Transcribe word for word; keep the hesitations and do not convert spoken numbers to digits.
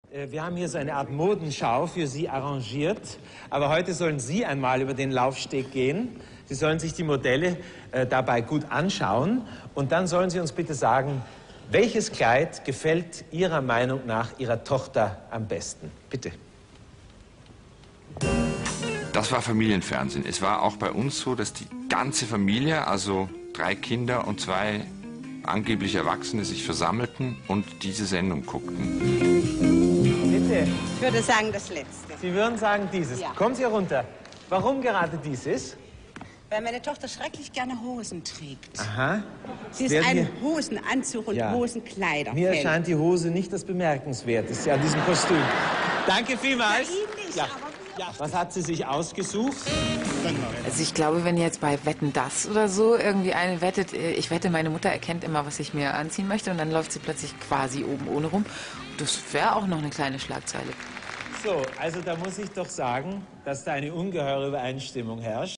Äh, Wir haben hier so eine Art Modenschau für Sie arrangiert. Aber heute sollen Sie einmal über den Laufsteg gehen. Sie sollen sich die Modelle äh, dabei gut anschauen. Und dann sollen Sie uns bitte sagen, welches Kleid gefällt Ihrer Meinung nach Ihrer Tochter am besten? Bitte. Das war Familienfernsehen. Es war auch bei uns so, dass die ganze Familie, also drei Kinder und zwei angeblich Erwachsene, sich versammelten und diese Sendung guckten. Bitte. Ich würde sagen, das Letzte. Sie würden sagen dieses. Ja. Kommen Sie herunter. Warum gerade dieses? Weil meine Tochter schrecklich gerne Hosen trägt. Aha. Sie ist Werden ein wir- Hosenanzug und Ja. Hosenkleider. Mir erscheint die Hose nicht das Bemerkenswerteste an diesem Kostüm. Danke vielmals. Ihnen nicht, Ja. aber wir- Ja. Was hat sie sich ausgesucht? Also ich glaube, wenn jetzt bei Wetten, das oder so irgendwie eine wettet, äh, ich wette, meine Mutter erkennt immer, was ich mir anziehen möchte und dann läuft sie plötzlich quasi oben ohne rum. Das wäre auch noch eine kleine Schlagzeile. So, also da muss ich doch sagen, dass da eine ungeheure Übereinstimmung herrscht.